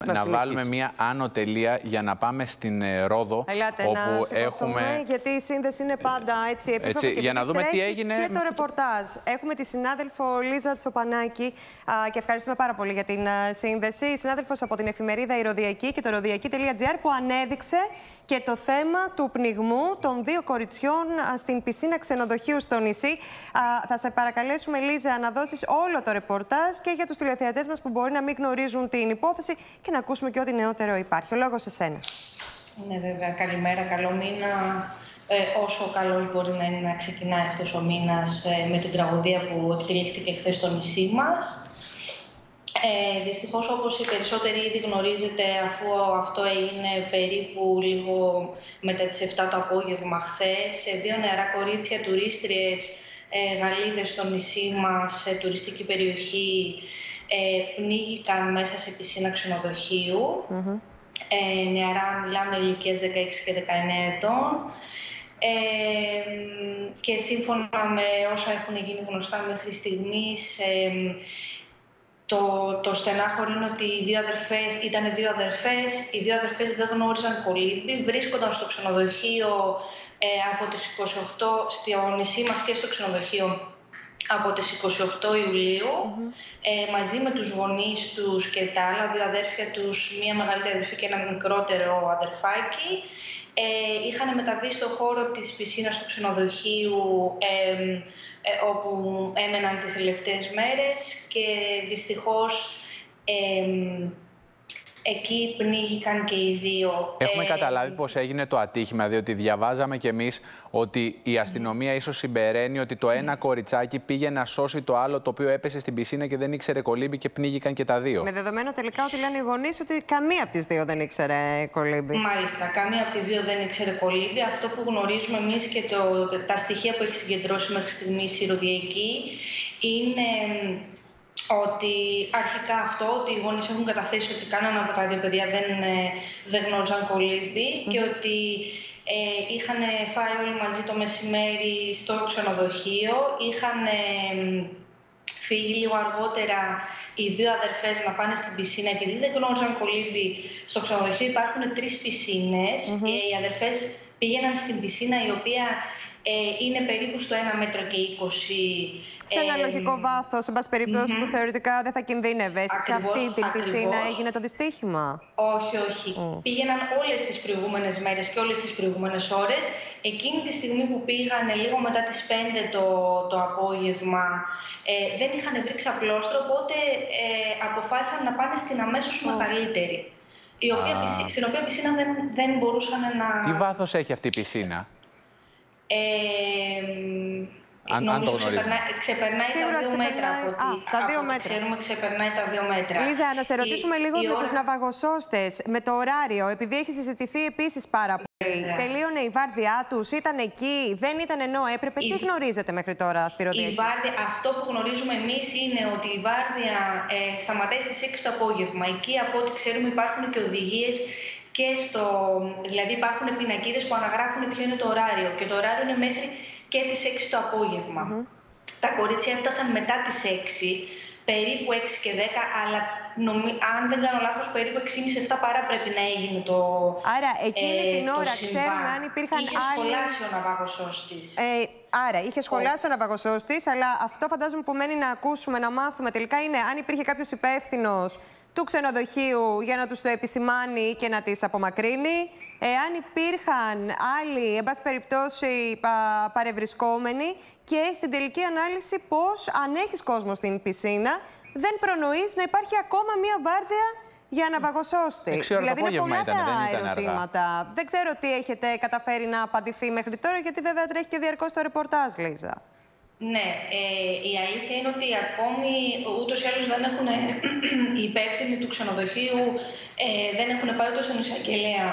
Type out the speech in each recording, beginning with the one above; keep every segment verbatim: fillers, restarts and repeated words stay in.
να, να βάλουμε μία άνω τελεία για να πάμε στην ε, Ρόδο. Ελάτε, όπου να έχουμε. Γιατί η σύνδεση είναι πάντα έτσι επίπεδο. Για να δούμε τι έγινε. Και το ρεπορτάζ. Έχουμε τη συνάδελφο Λίζα Τσοπανάκη α, και ευχαριστούμε πάρα πολύ για την α, σύνδεση. Η συνάδελφος από την εφημερίδα Ηρωδιακή και το ηρωδιακή τελεία τζι άρ που ανέδειξε και το θέμα του πνιγμού των δύο κοριτσιών α, στην πισίνα ξενοδοχείου στο νησί. Α, θα σε παρακαλέσουμε, Λίζα, να δώσεις όλο το ρεπορτάζ και για τους τηλεθεατές μας που μπορεί να μην γνωρίζουν την υπόθεση και να ακούσουμε και ό,τι νεότερο υπάρχει. Ο λόγος σε σένα. Ναι, βέβαια. Καλημέρα, καλό μήνα. Ε, όσο καλός μπορεί να είναι να ξεκινάει αυτός ο μήνας ε, με την τραγωδία που εκτελήχθηκε χθες στο νησί μας. Ε, δυστυχώς, όπως οι περισσότεροι ήδη γνωρίζετε, αφού αυτό έγινε περίπου λίγο μετά τις επτά το απόγευμα χθες, δύο νεαρά κορίτσια τουρίστριες ε, Γαλλίδες στο νησί μας, σε τουριστική περιοχή, ε, πνίγηκαν μέσα σε πισίνα ξενοδοχείου. Mm-hmm. ε, νεαρά, μιλάμε ηλικίας δεκαέξι και δεκαεννέα ετών. Ε, και σύμφωνα με όσα έχουν γίνει γνωστά μέχρι στιγμής, ε, Το, το στενάχωρο είναι ότι οι δύο αδερφές, ήταν δύο αδερφές, οι δύο αδερφές δεν γνώριζαν κολύμπη, βρίσκονταν στο ξενοδοχείο ε, από τις είκοσι οκτώ, στο νησί μας και στο ξενοδοχείο από τις είκοσι οκτώ Ιουλίου, mm-hmm. ε, μαζί με τους γονείς τους και τα άλλα δύο αδέρφια τους, μία μεγαλύτερη αδερφή και ένα μικρότερο αδερφάκι. Ε, είχαν μεταβεί στο χώρο της πισίνας του ξενοδοχείου ε, ε, όπου έμεναν τις τελευταίες μέρες και δυστυχώς ε, εκεί πνίγηκαν και οι δύο. Έχουμε ε, καταλάβει πώς έγινε το ατύχημα, διότι διαβάζαμε κι εμείς ότι η αστυνομία mm. ίσως συμπεραίνει ότι το ένα mm. κοριτσάκι πήγε να σώσει το άλλο, το οποίο έπεσε στην πισίνα και δεν ήξερε κολύμπη και πνίγηκαν και τα δύο. Με δεδομένο τελικά ότι λένε οι γονείς ότι καμία από τις δύο δεν ήξερε κολύμπη. Μάλιστα, καμία από τις δύο δεν ήξερε κολύμπη. Αυτό που γνωρίζουμε εμείς και το, τα στοιχεία που έχει συγκεντρώσει μέχρι στιγμής η Ηρωδιακή είναι ότι αρχικά αυτό, ότι οι γονείς έχουν καταθέσει ότι κανένα από τα δύο παιδιά δεν, δεν γνώριζαν κολύμπη mm. και ότι ε, είχαν φάει όλοι μαζί το μεσημέρι στο ξενοδοχείο, είχαν ε, φύγει λίγο αργότερα οι δύο αδερφές να πάνε στην πισίνα, επειδή δεν γνώριζαν κολύμπη. Στο ξενοδοχείο υπάρχουν τρεις πισίνες mm-hmm. και οι αδερφές πήγαιναν στην πισίνα η οποία ε, είναι περίπου στο ένα μέτρο και είκοσι. Σε ένα ε, λογικό βάθος, εν πάση περιπτώσει, mm-hmm. που θεωρητικά δεν θα κινδύνευε. Σε αυτή την πισίνα έγινε το δυστύχημα. Όχι, όχι. Mm. Πήγαιναν όλες τις προηγούμενες μέρες και όλες τις προηγούμενες ώρες. Εκείνη τη στιγμή που πήγαν, λίγο μετά τις πέντε το, το απόγευμα, ε, δεν είχαν βρει ξαπλώστρο, οπότε ε, αποφάσισαν να πάνε στην αμέσως mm. μεγαλύτερη. Η οποία, ah. Στην οποία πισίνα δεν, δεν μπορούσαν να... Τι βάθος έχει αυτή η πισίνα? Ε, Αν, αν το ξεπερνά, ξεπερνάει Σίγουρα τα δύο ξεπερνάει... μέτρα. Από Α, ότι, τα από δύο ότι μέτρα. Ξέρουμε, ξεπερνάει τα δύο μέτρα. Λίζα, να σε ρωτήσουμε η, λίγο η με ώρα... τους ναυαγοσώστες, με το ωράριο, επειδή έχει συζητηθεί επίσης πάρα πολύ. Yeah. Τελείωνε η βάρδιά τους, ήταν εκεί, δεν ήταν ενώ έπρεπε. Η... Τι γνωρίζετε μέχρι τώρα στη Ηρωδιακή? Βάρδια, αυτό που γνωρίζουμε εμείς είναι ότι η βάρδια ε, σταματάει στις έξι το απόγευμα. Εκεί, από ό,τι ξέρουμε, υπάρχουν και οδηγίες. Και στο, δηλαδή υπάρχουν πινακίδες που αναγράφουν ποιο είναι το ωράριο. Και το ωράριο είναι μέχρι και τις έξι το απόγευμα. Mm-hmm. Τα κορίτσια έφτασαν μετά τις έξι, περίπου έξι και δέκα, αλλά νομι... αν δεν κάνω λάθος, περίπου έξι και μισή επτά παρά πρέπει να έγινε το Άρα, εκείνη ε, την ώρα ξέρουμε αν υπήρχαν είχε άλλοι... σχολάσει ο ναυαγοσώστης. Ε, άρα, είχε σχολάσει ο, ο ναυαγοσώστης, αλλά αυτό φαντάζομαι που μένει να ακούσουμε, να μάθουμε τελικά είναι αν υπήρχε κάποιος υπεύθυνος του ξενοδοχείου για να τους το επισημάνει και να τις απομακρύνει. Εάν υπήρχαν άλλοι, εν πάση περιπτώσει, πα, παρευρισκόμενοι και στην τελική ανάλυση πώς, αν έχεις κόσμο στην πισίνα, δεν προνοείς να υπάρχει ακόμα μία βάρδια για ναυαγοσώστη. Δηλαδή είναι πολλά ήταν, τα ερωτήματα. Αργά. Δεν ξέρω τι έχετε καταφέρει να απαντηθεί μέχρι τώρα, γιατί βέβαια τρέχει και διαρκώς το ρεπορτάζ, Λίζα. Ναι, ε, η αλήθεια είναι ότι ακόμη ούτως ή άλλως δεν έχουν οι υπεύθυνοι του ξενοδοχείου ε, δεν έχουν πάει ούτε στον εισαγγελέα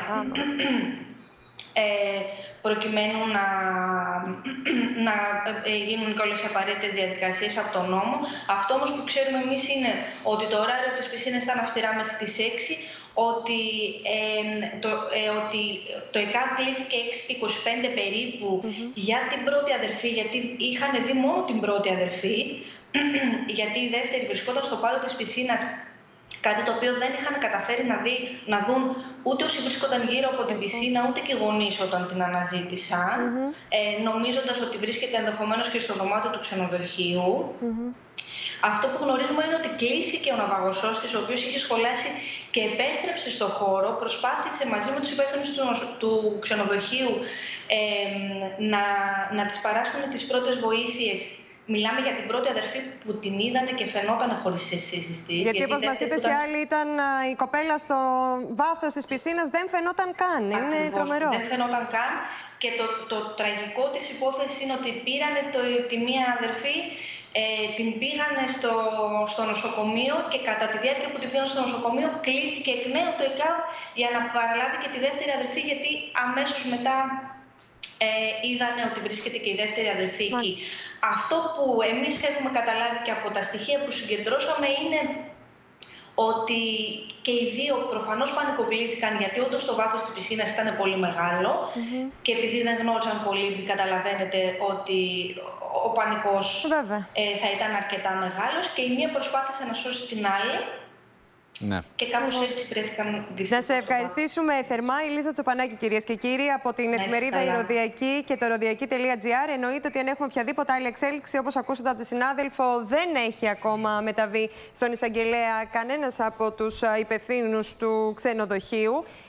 ε, προκειμένου να, να ε, γίνουν και όλες οι απαραίτητες διαδικασίες από τον νόμο. Αυτό όμως που ξέρουμε εμείς είναι ότι το ωράριο της πισίνας ήταν αυστηρά μέχρι τις έξι, ότι, ε, το, ε, ότι το ΕΚΑΒ κλείθηκε έξι και είκοσι πέντε περίπου mm-hmm. για την πρώτη αδερφή, γιατί είχαν δει μόνο την πρώτη αδερφή, γιατί η δεύτερη βρισκόταν στο πάτο της πισίνας Κάτι το οποίο δεν είχαν καταφέρει να, δει, να δουν ούτε όσοι βρίσκονταν γύρω από την πισίνα, ούτε και οι γονείς όταν την αναζήτησαν, mm-hmm. ε, νομίζοντας ότι βρίσκεται ενδεχομένως και στο δωμάτιο του ξενοδοχείου. Mm-hmm. Αυτό που γνωρίζουμε είναι ότι κλήθηκε ο ναυαγοσώστης, ο οποίος είχε σχολάσει και επέστρεψε στο χώρο, προσπάθησε μαζί με τους υπεύθυνους του, του ξενοδοχείου ε, να, να της παράσχουν τις πρώτες βοήθειες. Μιλάμε για την πρώτη αδερφή που την είδανε και φαινόταν χωρίς αισθήσεις της. Γιατί, γιατί όπως μας είπες, ήταν... η άλλη ήταν η κοπέλα στο βάθος της πισίνας, δεν φαινόταν καν. Ακριβώς, είναι τρομερό. Δεν φαινόταν καν. Και το, το τραγικό της υπόθεση είναι ότι πήρανε το, τη μία αδερφή, ε, την πήγανε στο, στο νοσοκομείο και κατά τη διάρκεια που την πήγαν στο νοσοκομείο κλήθηκε εκ νέου το ΕΚΑΒ για να παραλάβει και τη δεύτερη αδερφή, γιατί αμέσως μετά ε, είδανε ότι βρίσκεται και η δεύτερη αδερφή εκεί. Αυτό που εμείς έχουμε καταλάβει και από τα στοιχεία που συγκεντρώσαμε είναι ότι και οι δύο προφανώς πανικοβλήθηκαν, γιατί όντως το βάθος της πισίνας ήταν πολύ μεγάλο mm-hmm. και επειδή δεν γνώριζαν πολύ, καταλαβαίνετε ότι ο πανικός ε, θα ήταν αρκετά μεγάλος και η μία προσπάθησε να σώσει την άλλη. Ναι. Και κάπως mm-hmm. έτσι βρέθηκαν δυστυχώς. Να σε ευχαριστήσουμε θερμά, η Λίζα Τσοπανάκη, κυρίες και κύριοι, από την εφημερίδα Ηρωδιακή και το ηρωδιακή τελεία τζι άρ. Εννοείται ότι αν έχουμε οποιαδήποτε άλλη εξέλιξη, όπως ακούσατε από τη συνάδελφο, δεν έχει ακόμα μεταβεί στον εισαγγελέα κανένας από τους υπευθύνους του ξενοδοχείου.